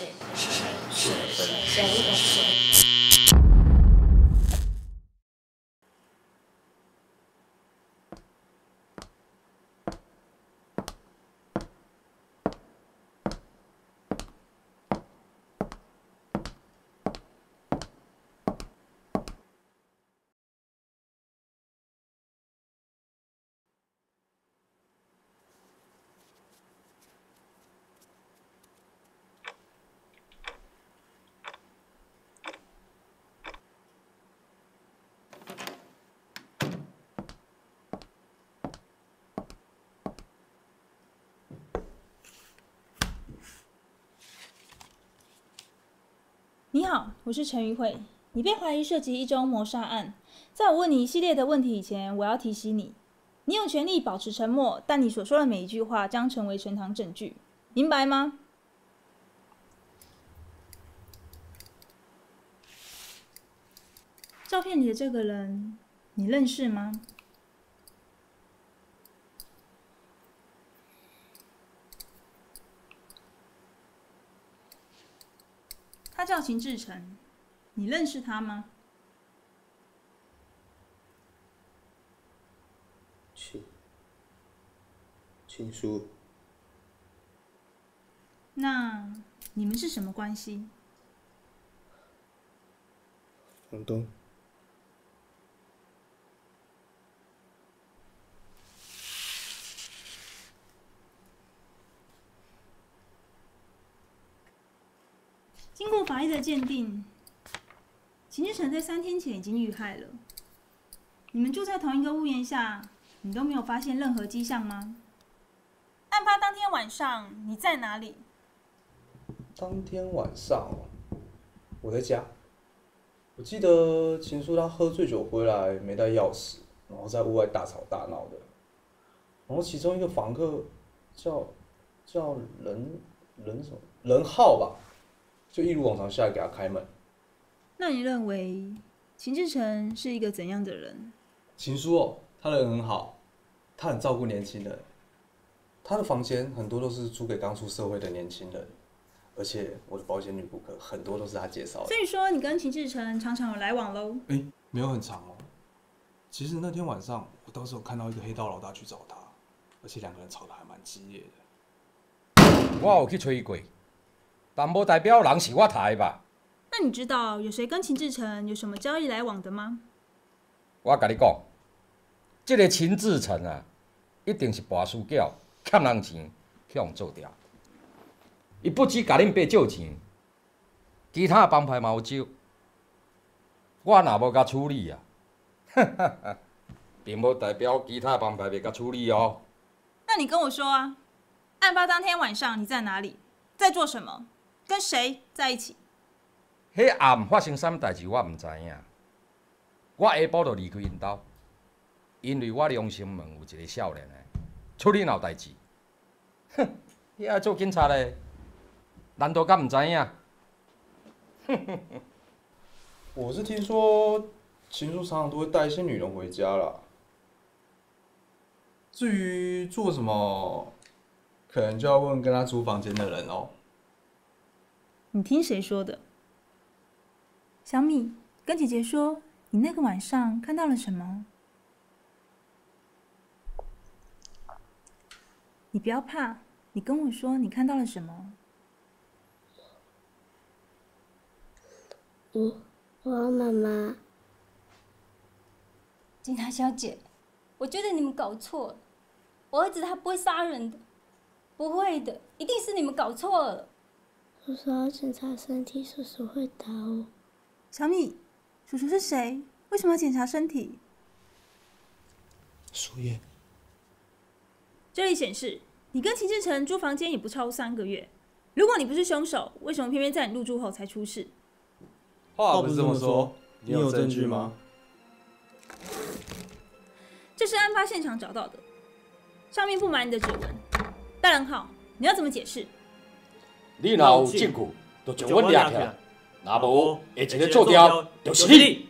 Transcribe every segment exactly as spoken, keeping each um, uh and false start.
是是是是是。 你好，我是陈于慧。你被怀疑涉及一宗谋杀案。在我问你一系列的问题以前，我要提醒你，你有权利保持沉默，但你所说的每一句话将成为呈堂证据，明白吗？照片里的这个人，你认识吗？他叫秦志成，你认识他吗？ 秦秦叔， 那你们是什么关系？ 房东。 经过法医的鉴定，秦志成在三天前已经遇害了。你们住在同一个屋檐下，你都没有发现任何迹象吗？案发当天晚上你在哪里？ 当天晚上，我在家。我记得秦叔他喝醉酒回来没带钥匙，然后在屋外大吵大闹的。然后其中一个房客叫叫任任什么任浩吧。就一如往常下来给他开门。 那你认为秦志成是一个怎样的人？ 秦叔哦，他人很好，他很照顾年轻人。他的房间很多都是租给刚出社会的年轻人，而且我的保险女顾客很多都是他介绍的。 所以说你跟秦志成常常有来往喽？ 哎、欸，没有很长哦。其实那天晚上我倒是有看到一个黑道老大去找他，而且两个人吵得还蛮激烈的。 我有去催过。但无代表人是我杀的吧？ 那你知道有谁跟秦志成有什么交易来往的吗？ 我甲你讲，这个秦志成啊，一定是跋输囝，欠人钱，去互做掉。伊不止甲恁爸借钱，其他帮派嘛有借。我若无甲处理啊，哈哈哈，并无代表其他帮派袂甲处理哦。 那你跟我说啊，案发当天晚上你在哪里？在做什么？跟谁在一起？ 迄暗发生啥物代志，我唔知影。我下晡就离开因兜，因为我良心问有一个少年的，出恁有代志。哼，你爱做警察的，难道敢唔知影？哼哼哼。 我是听说秦叔常常都会带一些女人回家啦。至于做什么，可能就要问跟他租房间的人哦。 你听谁说的？小米，跟姐姐说，你那个晚上看到了什么？你不要怕，你跟我说你看到了什么。 我我妈妈。 警察小姐，我觉得你们搞错了，我儿子他不会杀人的，不会的，一定是你们搞错了。 叔叔要检查身体，叔叔会打我。 小米，叔叔是谁？为什么要检查身体？ 树叶。 这里显示，你跟秦志成租房间也不超过三个月。如果你不是凶手，为什么偏偏在你入住后才出事？ 话不是这么说，你有证据吗？ 这是案发现场找到的，上面布满你的指纹。大人好，你要怎么解释？ 你若有证据，就将阮抓起来；若无，下一个做掉就是你。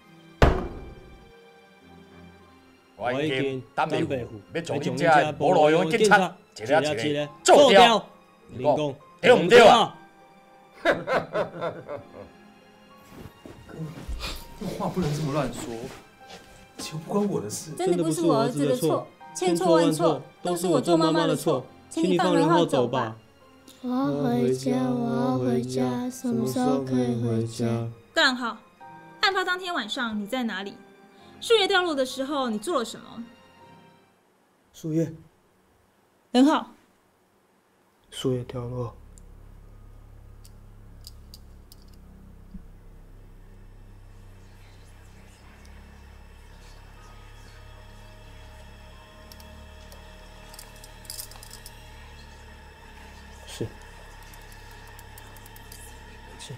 我已经担白负，要将恁这无路用的警察一个一个做掉。你讲对唔对啊？ 这话不能这么乱说，这又不关我的事。 真的不是我儿子的错，千错万错都是我做妈妈的错，请你放仁浩走吧。 我要回家，我要回家，什么时候可以回家？ 盖兰浩，案发当天晚上你在哪里？树叶掉落的时候你做了什么？ 树叶， 仁浩， 树叶掉落。是。是。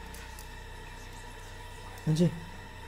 安静。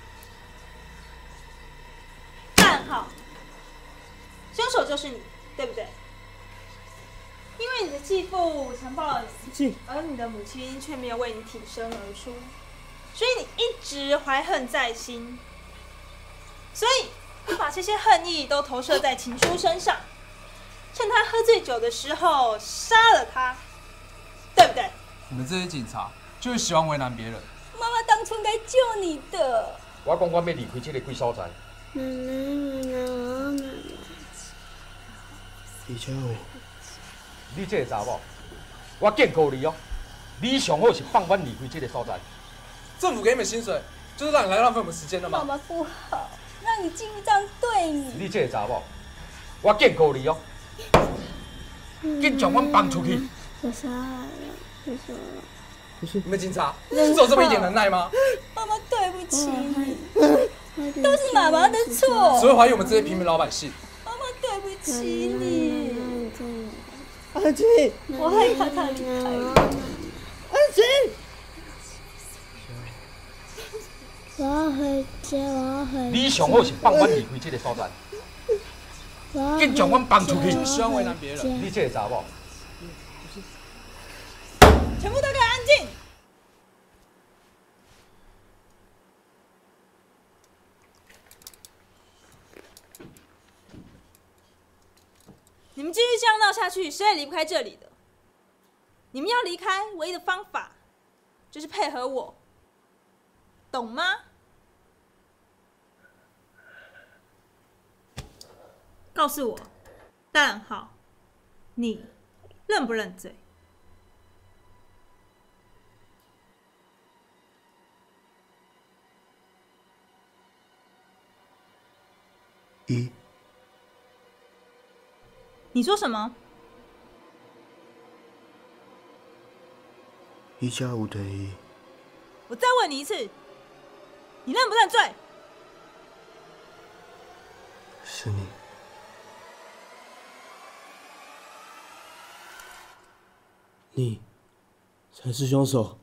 干好，凶手就是你，对不对？因为你的继父强暴了你，而你的母亲却没有为你挺身而出，所以你一直怀恨在心，所以你把这些恨意都投射在情书身上，趁他喝醉酒的时候杀了他，对不对？ 你们这些警察就是喜欢为难别人。 妈妈当初该救你的。 我讲我要离开这个鬼所在。 奶奶，奶奶，我要奶奶。 李佳伟， 你这个查某，我警告你哦，你上好是放缓离开这个所在。 政府给你们薪水，就是让你来浪费我们时间的吗？ 妈妈不好，让你继续这样对你。 你这个查某，我警告你哦，紧将阮放出去。 我杀了，我杀了。 你们警察只有这么一点能耐吗？ 妈妈对不起你，都是妈妈的错。 只会怀疑我们这些平民老百姓。 妈妈对不起你。 安静。 我害怕他离开我。 安静。我要回家，我要回家。 你上好是放缓离开这个所在。紧将阮放出去。 不希望为难别人。 你这个查某。 全部都给我安静！你们继续这样闹下去，谁也离不开这里的。你们要离开，唯一的方法就是配合我，懂吗？告诉我，戴兰浩，你认不认罪？ 一， 你说什么？ 一加五等于一。 我再问你一次，你认不认罪？ 是你。你才是凶手。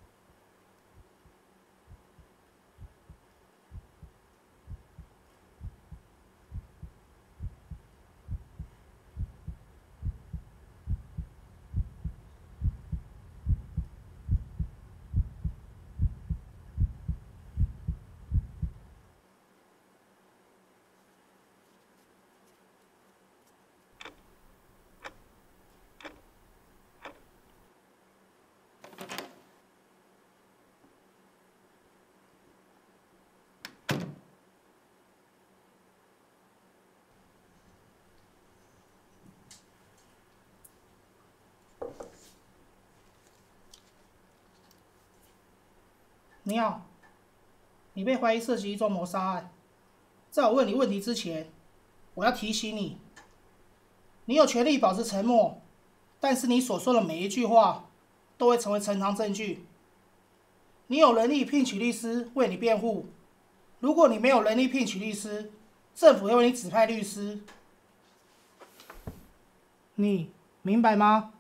你好，你被怀疑涉及一宗谋杀案。在我问你问题之前，我要提醒你，你有权利保持沉默，但是你所说的每一句话都会成为呈堂证据。你有能力聘请律师为你辩护，如果你没有能力聘请律师，政府会为你指派律师。你明白吗？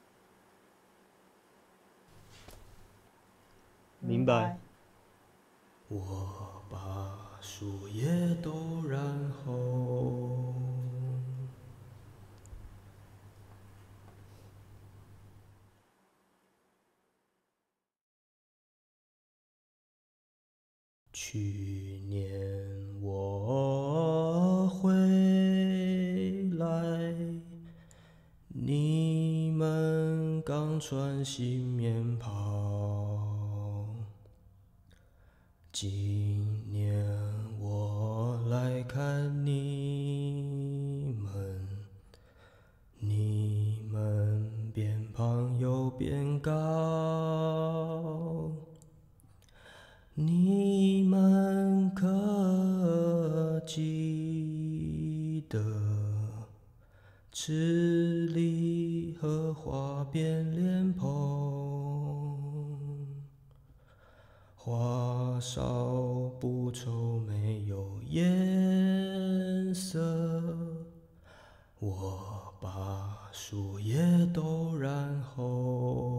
明白。我把树叶都染红，去年我回来，你们刚穿新棉袍。今年我来看你们，你们变胖又变高，你们可记得吃梨和花边莲蓬？花少不愁没有颜色，我把树叶都染红。